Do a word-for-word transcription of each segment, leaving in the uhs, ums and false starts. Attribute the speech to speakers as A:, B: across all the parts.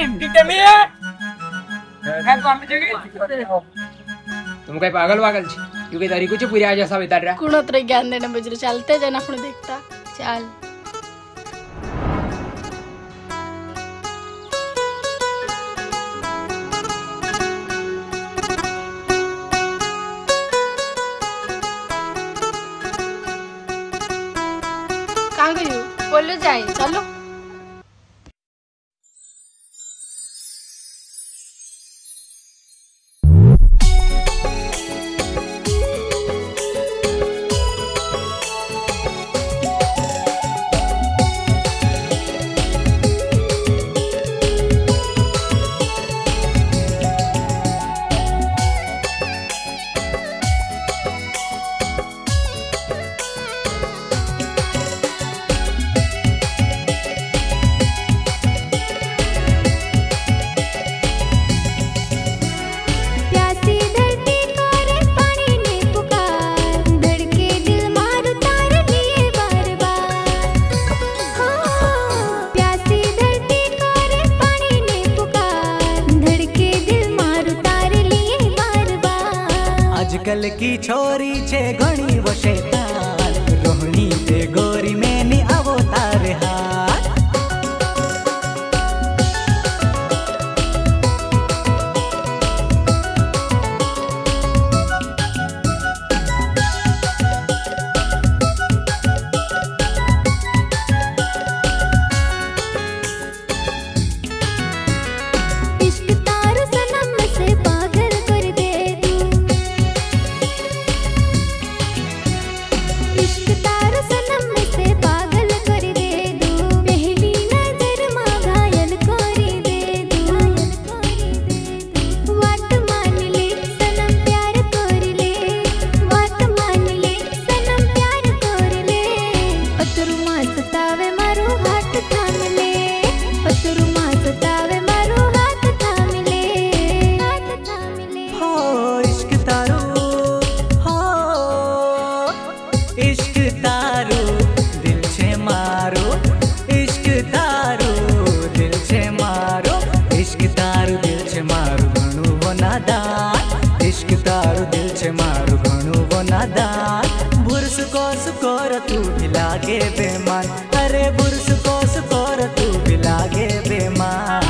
A: तुम काय पागल वागल छी क्योंकि तारी कुछ पूरी आज ऐसा बितार रहा
B: कुणोत्र ज्ञान देने बजरे चलते जना आपण देखता चल कहाँ गई बोलो जाए चलो
C: आजकल की छोरी छे घणी वो शैतान रोहणी ते गोरी में नी अवतार हाथ बुर्स को सुकोर तू भी लागे बेमान अरे बुर्स को सुकोर तू भी लागे बेमान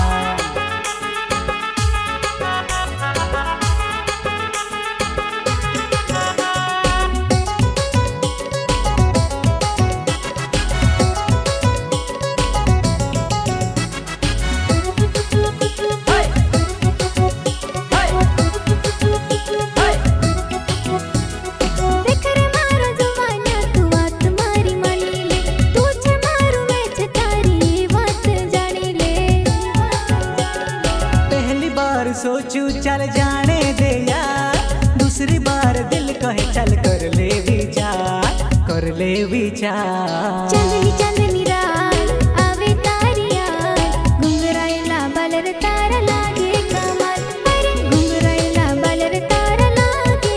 C: सोचू चल जाने दे यार दूसरी बार दिल कहे चल कर ले विचार कर ले विचार
D: चंदनी चंदनी रात आवे तारी याद घुंघराइला बालर तारा लागे कमाल अरे घुंघराइला बालर तारा लागे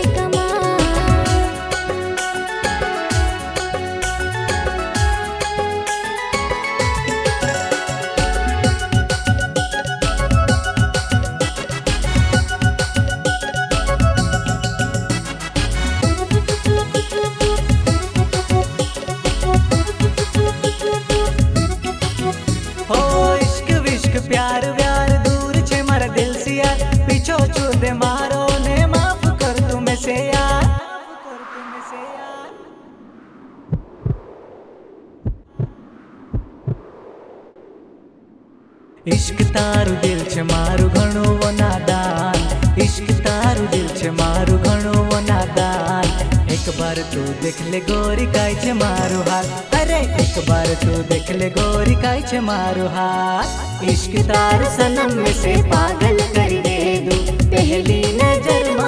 C: प्यार व्यार दूर छे मारा दिल से यार पीछो छू दे मारो ने माफ कर तू में से यार इश्क तारू दिल छे मारू घणो वो नादान इश्क तारू दिल छे मारू घणो वो नादान एक बार तू देख ले गोरी काई छे मारू हाल अरे एक बार तू देख ले गोरी काई छे मारू हाल इश्क तारू सनम में से पागल कर दे दूं पहली नजर